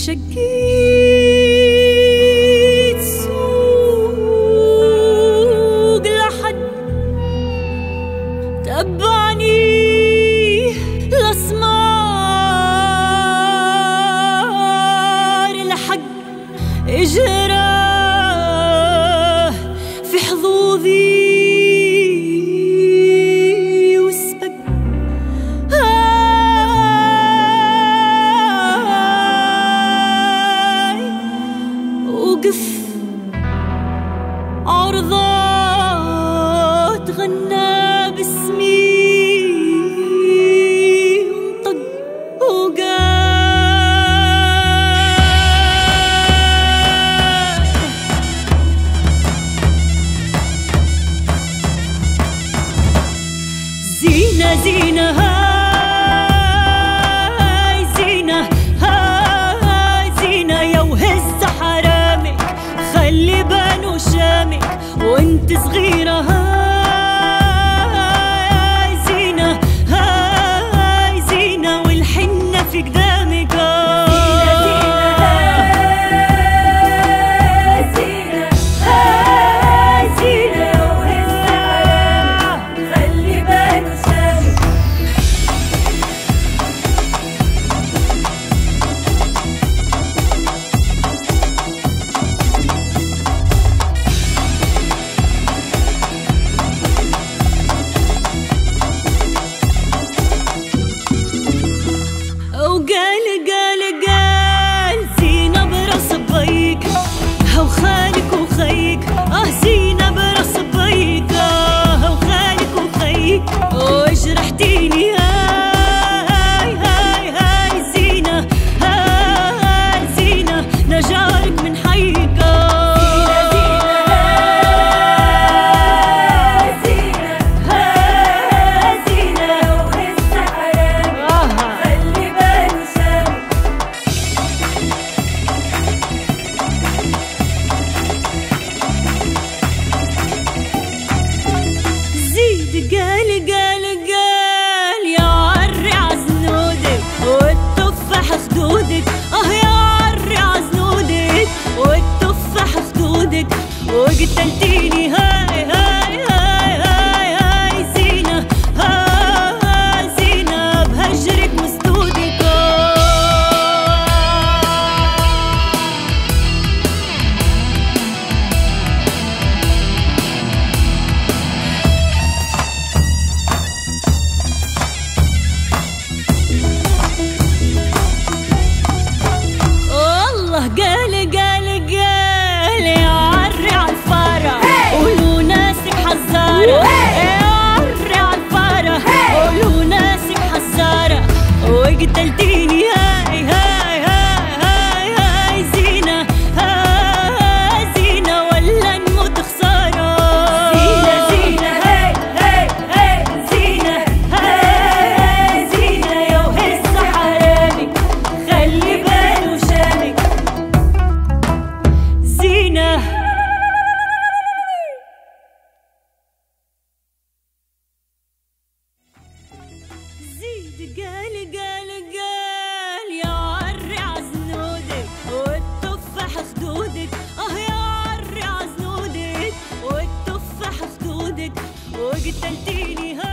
شقيت سوق لحد تبعني الأسمار لحق إجرى في حظوظي وسبق وقف عرضات غنى باسمي وانطق وقال زينة زينة هاي زينة هاي زينة يا وهز حرامك خلي بانو شامك وانت صغيرة هاي زينة هاي زينة والحنة في قدامك قال زينة براس بيك هو خالك وخيك زينة براس بيك هو خالك وخيك وجرحتيني هاي هاي هاي زينة هاي زينة نجارك من حيك قال يا عري عزنودك والتفاح خدودك يا عري عزنودك والتفاح خدودك وقتلتيني هاي هاي هاي هاي هاي زينة هاي زينة بهجرك مسدودك قال يا عري عالفارة قولوا ناسك حزارة يا عري عالفارة قولوا ناسك حزارة وقتلتيني هاي هاي هاي هاي هاي زينة هاي زينة ولا نموت خسارة زينة زينة هاي هاي هاي زينة هاي زينة يا وهز حرامك خلي باله شامك زينة زيد قال يا عري عزنودك والتفاح خدودك يا عري عزنودك والتفاح خدودك وقتلتيني